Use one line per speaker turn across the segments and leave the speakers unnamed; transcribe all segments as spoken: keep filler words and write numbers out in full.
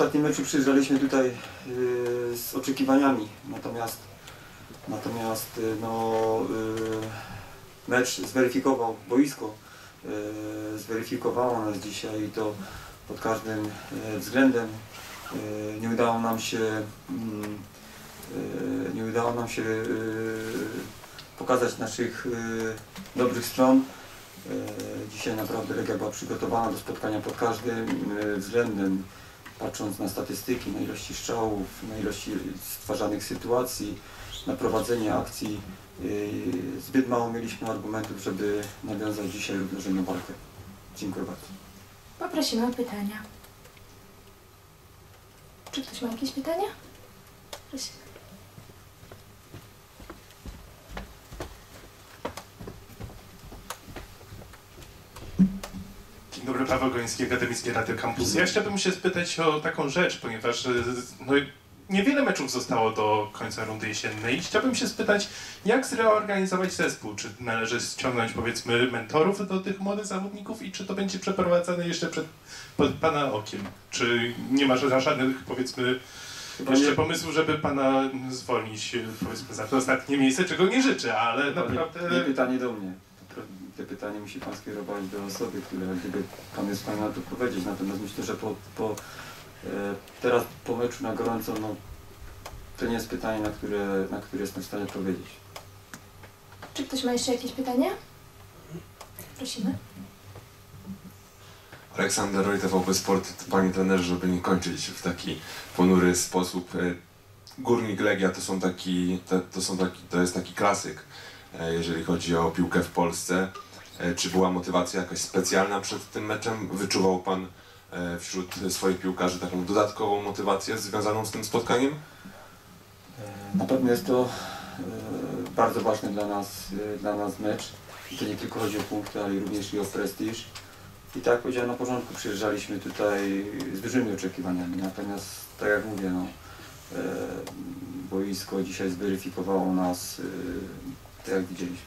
ostatnim meczu przyjeżdżaliśmy tutaj yy, z oczekiwaniami, natomiast, natomiast yy, no, yy, mecz zweryfikował, boisko yy, zweryfikowało nas dzisiaj i to pod każdym yy, względem. Yy, nie udało nam się, yy, nie udało nam się yy, pokazać naszych yy, dobrych stron. Dzisiaj naprawdę Legia była przygotowana do spotkania pod każdym względem, patrząc na statystyki, na ilości strzałów, na ilości stwarzanych sytuacji, na prowadzenie akcji. Zbyt mało mieliśmy argumentów, żeby nawiązać dzisiaj równorzędną walkę. Dziękuję bardzo.
Poprosimy o pytania. Czy ktoś ma jakieś pytania? Prosimy.
Dzień dobry, Paweł Goński, Akademickie Radio Campus. Ja chciałbym się spytać o taką rzecz, ponieważ no, niewiele meczów zostało do końca rundy jesiennej. Chciałbym się spytać, jak zreorganizować zespół? Czy należy ściągnąć, powiedzmy, mentorów do tych młodych zawodników i czy to będzie przeprowadzane jeszcze przed pod Pana okiem? Czy nie ma żadnych, powiedzmy, Chyba jeszcze nie... pomysłu, żeby Pana zwolnić, powiedzmy, za to ostatnie miejsce, czego nie życzę, ale Chyba naprawdę...
Nie, nie pytanie do mnie. Te pytanie musi Pan skierować do osoby, która gdyby Pan jest w stanie na to powiedzieć. Natomiast myślę, że po, po, e, teraz po meczu na gorąco, no, to nie jest pytanie, na które, na które jestem w stanie odpowiedzieć.
Czy ktoś ma jeszcze jakieś pytania? Prosimy.
Aleksander Roj, T V P Sport. Panie trenerze, żeby nie kończyć w taki ponury sposób. Górnik, Legia to są taki, to, to, są taki, to jest taki klasyk, jeżeli chodzi o piłkę w Polsce. Czy była motywacja jakaś specjalna przed tym meczem? Wyczuwał Pan wśród swoich piłkarzy taką dodatkową motywację związaną z tym spotkaniem?
Na pewno jest to bardzo ważny dla nas, dla nas mecz. I to nie tylko chodzi o punkty, ale również i o prestiż. I tak jak powiedziałem na początku, przyjeżdżaliśmy tutaj z dużymi oczekiwaniami. Natomiast, tak jak mówię, no, boisko dzisiaj zweryfikowało nas, tak jak widzieliśmy.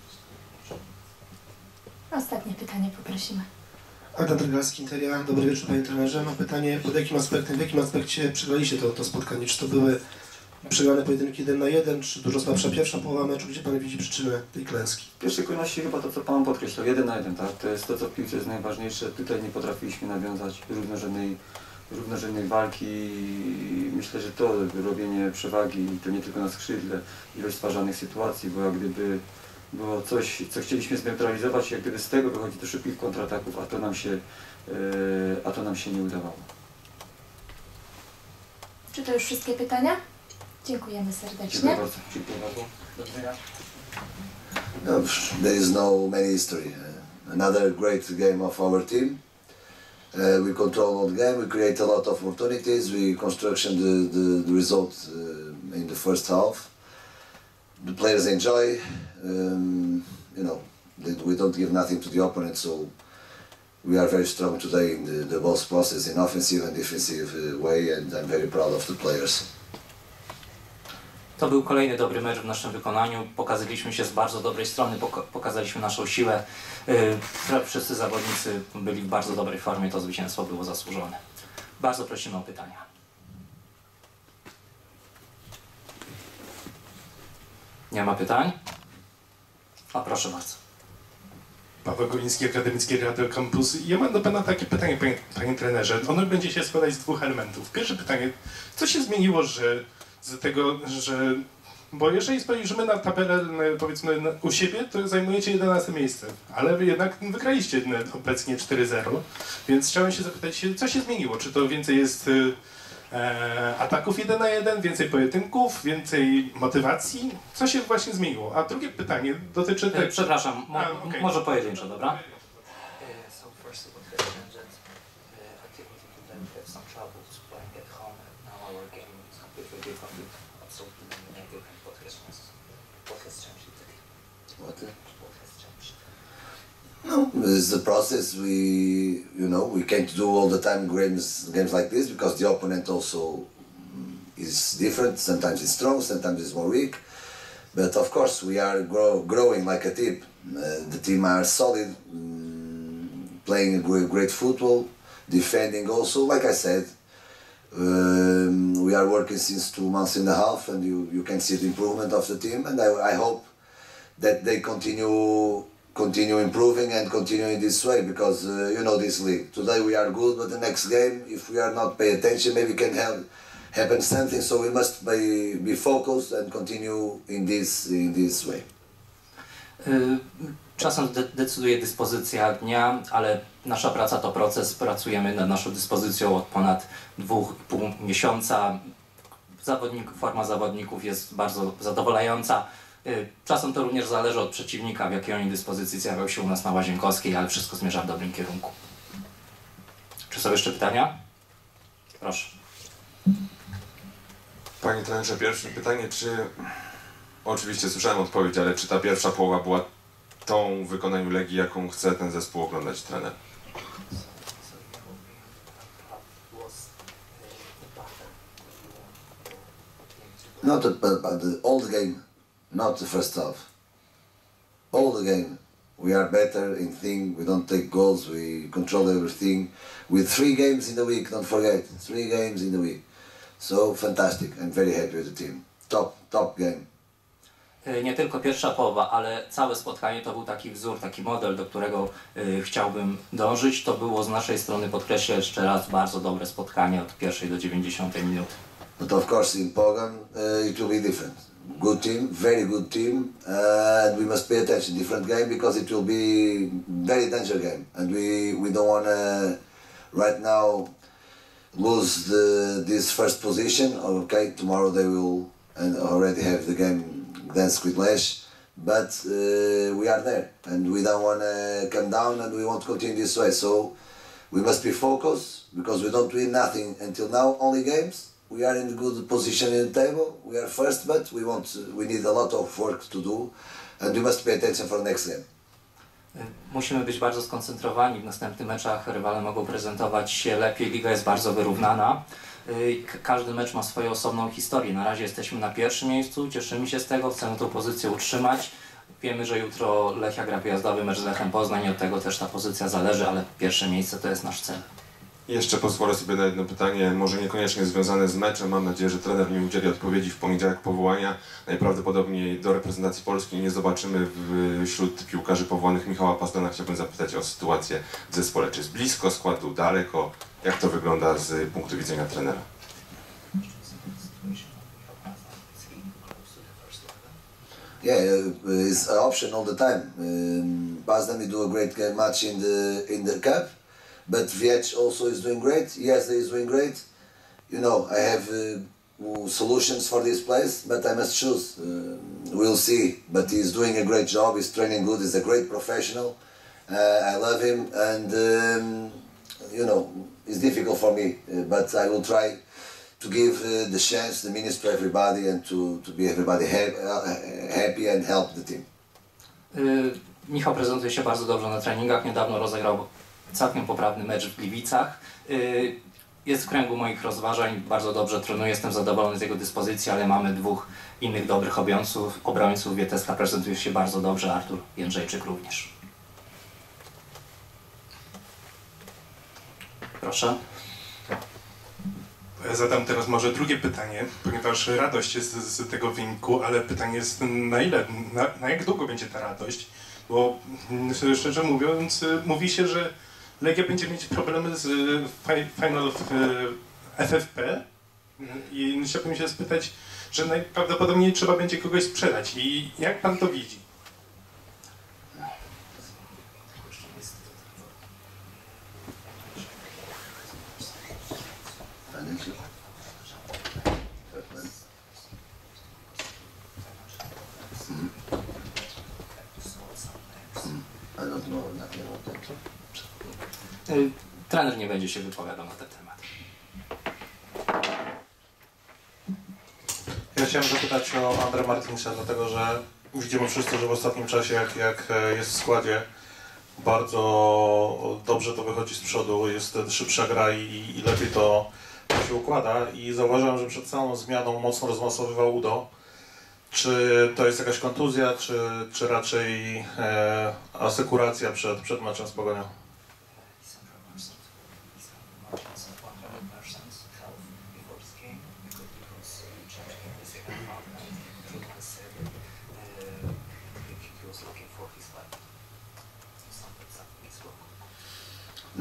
Ostatnie pytanie poprosimy.
Adam Trygalski, Interia. Dobry wieczór, panie trenerze. Mam pytanie, pod jakim aspektem, w jakim aspekcie przegraliście to, to spotkanie? Czy to były przegrane pojedynki jeden na jeden, czy dużo słabsza pierwsza połowa meczu? Gdzie pan widzi przyczynę tej klęski?
W pierwszej kolejności chyba to, co pan podkreślał, jeden na jeden, tak? To jest to, co w piłce jest najważniejsze. Tutaj nie potrafiliśmy nawiązać równorzędnej, równorzędnej walki. Myślę, że to robienie przewagi, i to nie tylko na skrzydle, ilość stwarzanych sytuacji, bo jak gdyby było coś, co chcieliśmy zneutralizować, jak gdyby z tego wychodzi do szybkich kontrataków, a to nam się, yy, a to nam się nie udawało.
Czy to już wszystkie pytania? Dziękujemy serdecznie.
Dziękuję bardzo. Dziękuję bardzo. Do widzenia.
No, there is no many history. Another great game of our team. Uh, we control the game, we create a lot of opportunities, we construction the, the, the result uh, in the first half. The players enjoy, um, you know, we don't give nothing to the opponent, so we are very strong today in the, the both process in offensive and defensive uh, way, and I'm very proud of the players.
To był kolejny dobry mecz w naszym wykonaniu. Pokazaliśmy się z bardzo dobrej strony, pokazaliśmy naszą siłę. Wszyscy zawodnicy byli w bardzo dobrej formie, to zwycięstwo było zasłużone. Bardzo prosimy o pytania. Nie ma pytań? A proszę bardzo.
Paweł Goliński, Akademickie Radio Campus. Ja mam do Pana takie pytanie, panie, panie trenerze. Ono będzie się składać z dwóch elementów. Pierwsze pytanie, co się zmieniło, że z tego, że... Bo jeżeli spojrzymy na tabelę, powiedzmy, u siebie, to zajmujecie jedenaste miejsce, ale wy jednak wygraliście obecnie cztery zero, więc chciałem się zapytać, co się zmieniło? Czy to więcej jest e, ataków jeden na jeden, więcej pojedynków, więcej motywacji? Co się właśnie zmieniło? A drugie pytanie dotyczy...
E, przepraszam, mo
A, okay.
może pojedynczo, dobra?
What? No, it's the process. We, you know, we can't do all the time games games like this because the opponent also is different. Sometimes it's strong, sometimes it's more weak. But of course, we are grow, growing like a team. Uh, the team are solid, um, playing great football, defending also. Like I said, Um, we are working since two months and a half, and you, you can see the improvement of the team, and I, I hope that they continue continue improving and continue in this way, because uh, you know this league. Today we are good, but the next game, if we are not pay attention, maybe can have happen something. So we must be, be focused and continue in this in this way.
Czasem de decyduje dyspozycja dnia, ale nasza praca to proces. Pracujemy nad naszą dyspozycją od ponad dwóch i pół miesiąca. Zawodnik, forma zawodników jest bardzo zadowalająca. Czasem to również zależy od przeciwnika, w jakiej oni dyspozycji zjawiał się u nas na Łazienkowskiej, ale wszystko zmierza w dobrym kierunku. Czy są jeszcze pytania? Proszę.
Panie trenerze, pierwsze pytanie, czy... Oczywiście słyszałem odpowiedź, ale czy ta pierwsza połowa była tą w wykonaniu Legii, jaką chce ten zespół oglądać trener?
Not the, but, but the old game, not the first half. All the game, we are better in thing. We don't take goals. We control everything. With three games in the week, don't forget, three games in the week. So fantastic. I'm very happy with the team. Top, top game.
Nie tylko pierwsza połowa, ale całe spotkanie to był taki wzór, taki model, do którego y, chciałbym dążyć. To było z naszej strony, podkreślę jeszcze raz, bardzo dobre spotkanie od pierwszej do dziewięćdziesiątej minuty.
But of course in Pogoń uh, it will be different. Good team, very good team, uh, and we must pay attention. Different game, because it will be very dangerous game, and we we don't want to right now lose the, this first position. Okay, tomorrow they will and already have the game Gdańsk with Lech, but uh, we are there, and we don't want to come down, and we want to continue this way. So we must be focused, because we don't win nothing until now, only games. We are in a good position in the table. We are first, but we want to, we need a lot of work to do, and we must pay attention for the next game.
Musimy być bardzo skoncentrowani. W następnych meczach rywale mogą prezentować się lepiej. Liga jest bardzo wyrównana. Każdy mecz ma swoją osobną historię. Na razie jesteśmy na pierwszym miejscu, cieszymy się z tego, chcemy tą pozycję utrzymać. Wiemy, że jutro Lechia gra wyjazdowy mecz z Lechem Poznań i od tego też ta pozycja zależy, ale pierwsze miejsce to jest nasz cel.
Jeszcze pozwolę sobie na jedno pytanie, może niekoniecznie związane z meczem. Mam nadzieję, że trener mi udzieli odpowiedzi w poniedziałek powołania. Najprawdopodobniej do reprezentacji Polski nie zobaczymy wśród piłkarzy powołanych Michała Pazdana. Chciałbym zapytać o sytuację w zespole. Czy jest blisko składu, daleko? Jak to wygląda z punktu widzenia trenera?
Yeah, it's an option all the time. Um, Pazdan will do a great game match in the in the cup. But Viech also is doing great. Yes, he is doing great. You know, I have uh, solutions for this place, but I must choose. Uh, we'll see. But he's doing a great job. He's training good. He's a great professional. Uh, I love him, and um, you know, it's difficult for me. Uh, but I will try to give uh, the chance, the minutes to everybody, and to to be everybody happy, uh, happy and help the team.
Yy, Michał prezentuje się bardzo dobrze na treningach. Niedawno rozegrał całkiem poprawny mecz w Gliwicach. Yy, jest w kręgu moich rozważań, bardzo dobrze trenuje, jestem zadowolony z jego dyspozycji, ale mamy dwóch innych dobrych obrońców. obrońców. Wieteska prezentuje się bardzo dobrze, Artur Jędrzejczyk również. Proszę.
Ja zadam teraz może drugie pytanie, ponieważ radość jest z tego wyniku, ale pytanie jest na ile, na, na jak długo będzie ta radość? Bo szczerze mówiąc, mówi się, że Legia będzie mieć problemy z Final F F P i chciałbym się spytać, że najprawdopodobniej trzeba będzie kogoś sprzedać i jak pan to widzi?
Trener nie będzie się wypowiadał na ten temat.
Ja chciałem zapytać o André Martinsa, dlatego że widzimy wszyscy, że w ostatnim czasie, jak, jak jest w składzie, bardzo dobrze to wychodzi z przodu, jest szybsza gra i, i lepiej to się układa. I zauważyłem, że przed całą zmianą mocno rozmasowywał Udo. Czy to jest jakaś kontuzja, czy, czy raczej e, asekuracja przed, przed meczem z Pogonią?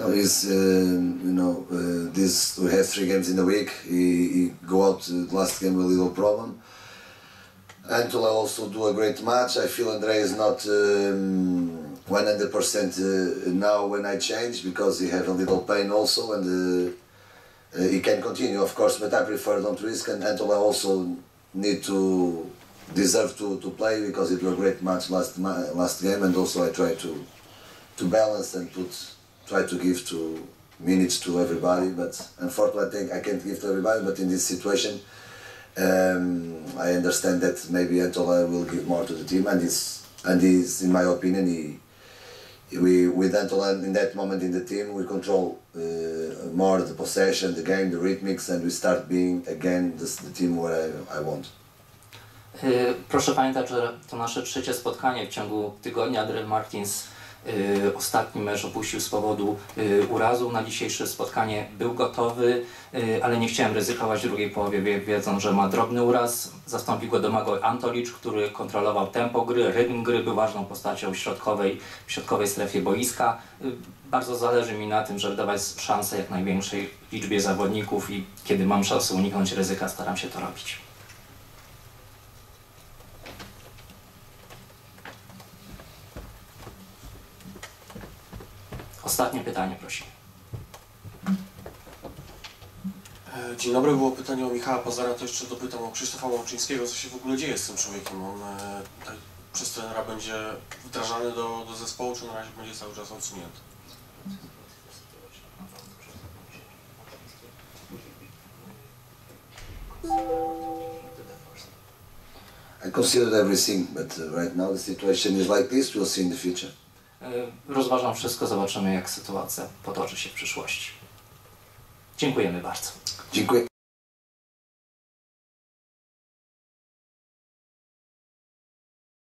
No, he's, uh, you know, uh, this, we have three games in a week. He, he go out uh, the last game with a little problem. Antole also do a great match. I feel Andre is not um, one hundred percent uh, now when I change because he have a little pain also and uh, uh, he can continue of course, but I prefer don't risk, and Antole also need to deserve to, to play because it was a great match last last game, and also I try to to balance and put try to give to minutes to everybody, but unfortunately I think I can't give to everybody, but in this situation um, I understand that maybe Antole will give more to the team, and he's, and he's in my opinion he we with Antole in that moment in the team we control uh, more the possession, the game, the rhythmics, and we start being again the, the team where I, I want.
Proszę pamiętać, że to nasze trzecie spotkanie w ciągu tygodnia. Adriel Martins y, ostatni mecz opuścił z powodu y, urazu. Na dzisiejsze spotkanie był gotowy, y, ale nie chciałem ryzykować w drugiej połowie, wie, wiedząc, że ma drobny uraz. Zastąpił go Domagoj Antolić, który kontrolował tempo gry, rytm gry, był ważną postacią w środkowej, w środkowej strefie boiska. Y, bardzo zależy mi na tym, żeby dawać szansę jak największej liczbie zawodników i kiedy mam szansę uniknąć ryzyka, staram się to robić. Ostatnie pytanie, prosimy.
Dzień dobry, było pytanie o Michała Pazara, to jeszcze dopytam o Krzysztofa Łączyńskiego, co się w ogóle dzieje z tym człowiekiem. On e, tak, przez trenera będzie wdrażany do, do zespołu, czy na razie będzie cały czas odsunięty?
I considered everything, but uh, right now the situation is like this. We'll see in the future.
Rozważam wszystko, zobaczymy jak sytuacja potoczy się w przyszłości. Dziękujemy bardzo.
Dziękuję.